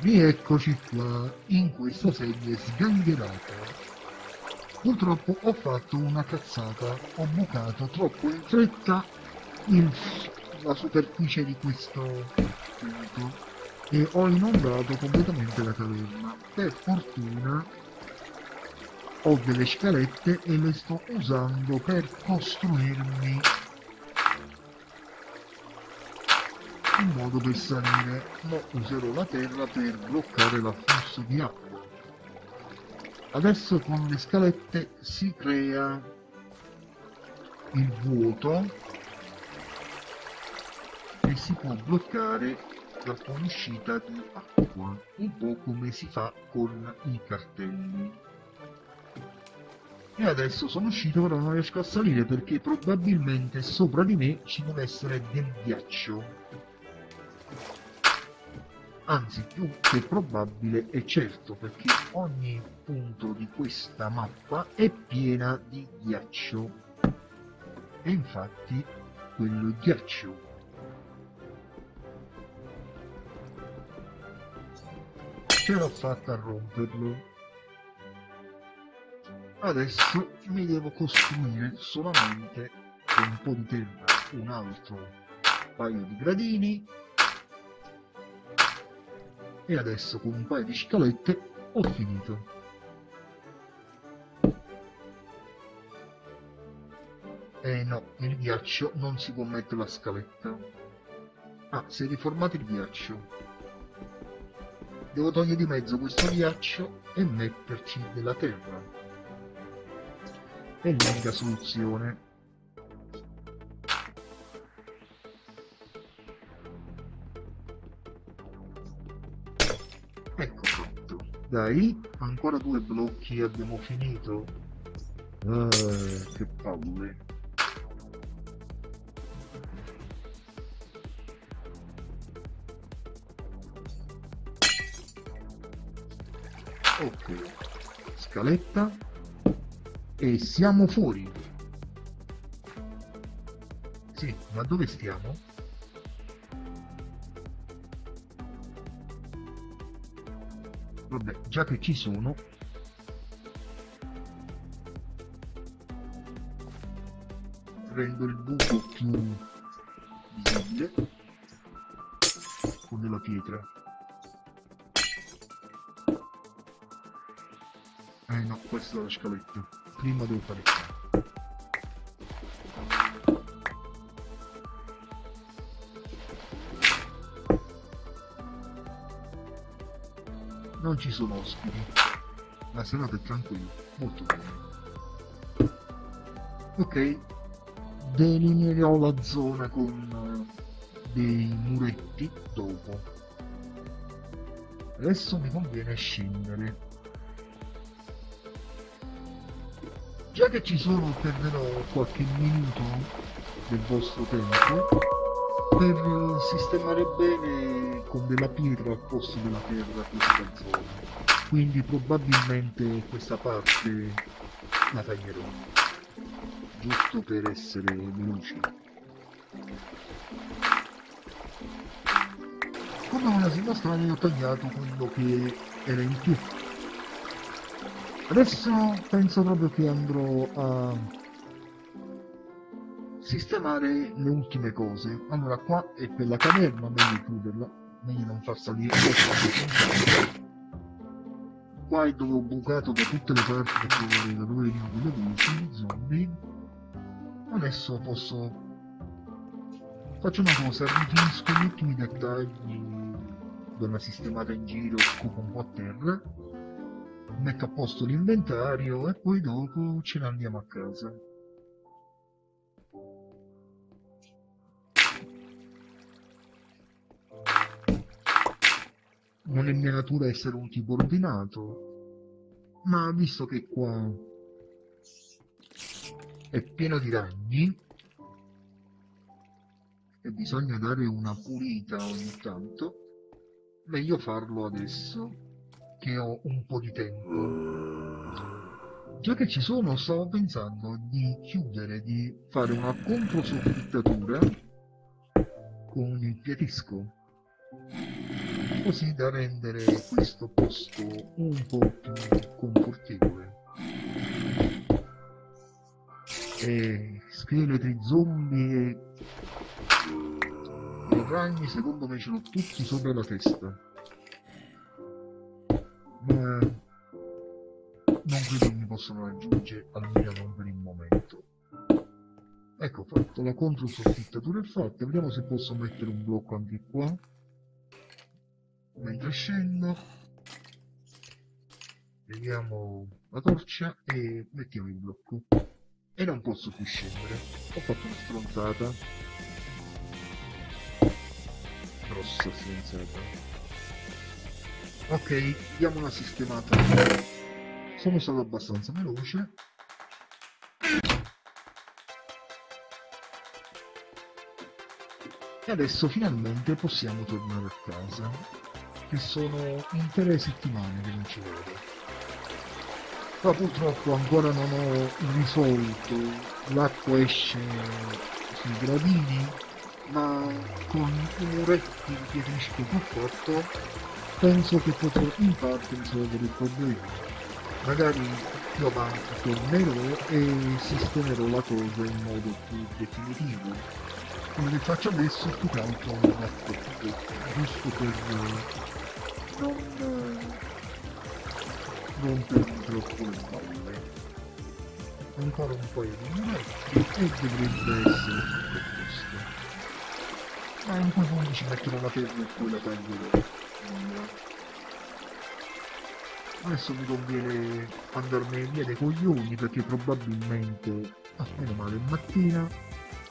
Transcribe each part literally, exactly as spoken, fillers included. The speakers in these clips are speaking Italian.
Rieccoci qua in questa serie sgangherata. Purtroppo ho fatto una cazzata, ho bucato troppo in fretta il, la superficie di questo punto e ho inondato completamente la caverna. Per fortuna ho delle scalette e le sto usando per costruirmi un modo per salire, ma userò la terra per bloccare l'afflusso di acqua. Adesso con le scalette si crea il vuoto e si può bloccare la fuoriuscita di acqua, un po' come si fa con i cartelli. E adesso sono uscito, però non riesco a salire perché probabilmente sopra di me ci deve essere del ghiaccio. Anzi, più che probabile è certo, perché ogni punto di questa mappa è piena di ghiaccio. E infatti quello è ghiaccio. Ce l'ho fatta a romperlo. Adesso mi devo costruire solamente con un po' di terra un altro paio di gradini. E adesso con un paio di scalette ho finito. Eh no, il ghiaccio non si può mettere la scaletta. Ah, si è riformato il ghiaccio. Devo togliere di mezzo questo ghiaccio e metterci della terra. È l'unica soluzione. Ecco fatto. Dai, ancora due blocchi e abbiamo finito. Ah, che palle. Ok, scaletta e siamo fuori. Sì, ma dove stiamo? Vabbè, già che ci sono, rendo il buco più visibile con della pietra. Eh no, questa è la scaletta. Prima devo fare qua. Non ci sono ospiti. La serata è tranquilla, molto bene. Ok, delineerò la zona con dei muretti dopo. Adesso mi conviene scendere. Già che ci sono, perderò qualche minuto del vostro tempo per sistemare bene con della pietra al posto della terra questa zona. Quindi probabilmente questa parte la taglierò, giusto per essere veloci. Come una singola strada ho tagliato quello che era in più. Adesso penso proprio che andrò a sistemare le ultime cose. Allora, qua è per la caverna, meglio chiuderla, meglio non far salire. Qua è dove ho bucato da tutte le parti per trovare da dove venivano quelle voci, zombie. Adesso posso... faccio una cosa, rifinisco gli ultimi dettagli, do una sistemata in giro, scopo un po' a terra, metto a posto l'inventario e poi dopo ce ne andiamo a casa. Non è mia natura essere un tipo ordinato, ma visto che qua è pieno di ragni e bisogna dare una pulita ogni tanto, meglio farlo adesso che ho un po' di tempo. Già che ci sono, stavo pensando di chiudere, di fare una controsoffittatura con il piatisco. così da rendere questo posto un po' più confortevole. E scheletri, zombie e, e ragni secondo me ce l'ho tutti sopra la testa, ma non credo che mi possano raggiungere, almeno non per il momento. Ecco fatto, la controsoffittatura è fatta. Vediamo se posso mettere un blocco anche qua mentre scendo. Vediamo la torcia e mettiamo il blocco. E non posso più scendere. Ho fatto una stronzata. Grossa stronzata. Ok, diamo una sistemata. Sono stato abbastanza veloce. E adesso finalmente possiamo tornare a casa, che sono intere settimane che non ci vedo. Ma purtroppo ancora non ho risolto, l'acqua esce sui gradini, ma con i muretti di pietrificio che ho fatto penso che potrò in parte risolvere il problema. Magari più avanti tornerò e sistemerò la cosa in modo più definitivo. Come che faccio adesso, più che altro un racconto, giusto per non rompermi troppo le balle. Ancora un paio di minuti e dovrebbe essere tutto a posto. Ma in quei punti ci metterò la terra e poi la taglierò. Adesso mi conviene andarmene via dei coglioni perché probabilmente, ah, meno male, mattina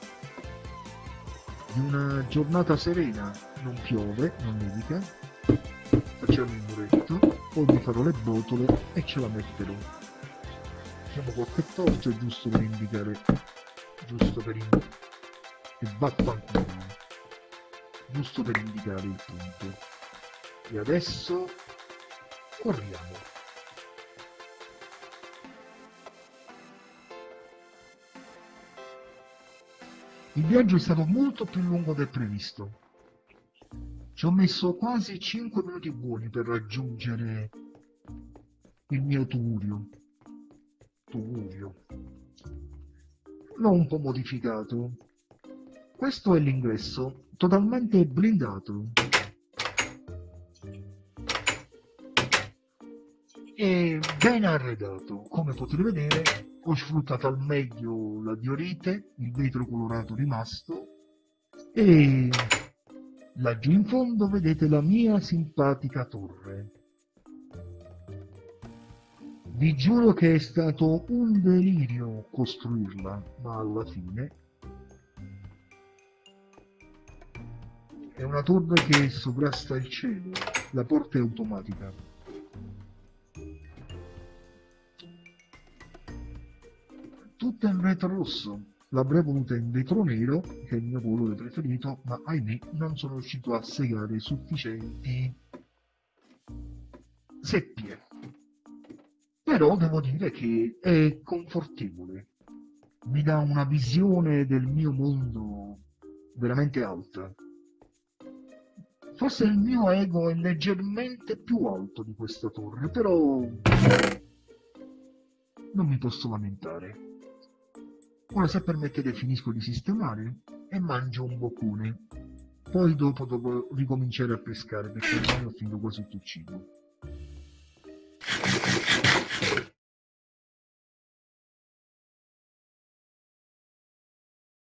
di una giornata serena, non piove, non nevica, facciamo il muretto, poi mi farò le botole e ce la metterò. Facciamo qualche torcia giusto per indicare, giusto per indicare, e vaffanculo, giusto per indicare il punto. E adesso corriamo. Il viaggio è stato molto più lungo del previsto. Ci ho messo quasi cinque minuti buoni per raggiungere il mio Tugurio. Tugurio. L'ho un po' modificato. Questo è l'ingresso, totalmente blindato. E ben arredato, come potete vedere. Ho sfruttato al meglio la diorite, il vetro colorato rimasto e laggiù in fondo vedete la mia simpatica torre. Vi giuro che è stato un delirio costruirla, ma alla fine è una torre che sovrasta il cielo, la porta è automatica. Tutta in vetro rosso, l'avrei voluta in vetro nero, che è il mio colore preferito, ma ahimè non sono riuscito a segare sufficienti seppie. Però devo dire che è confortevole, mi dà una visione del mio mondo veramente alta. Forse il mio ego è leggermente più alto di questa torre, però non mi posso lamentare. Ora, se permettete, finisco di sistemare e mangio un boccone. Poi dopo devo ricominciare a pescare perché ormai ho finito quasi tutto il cibo.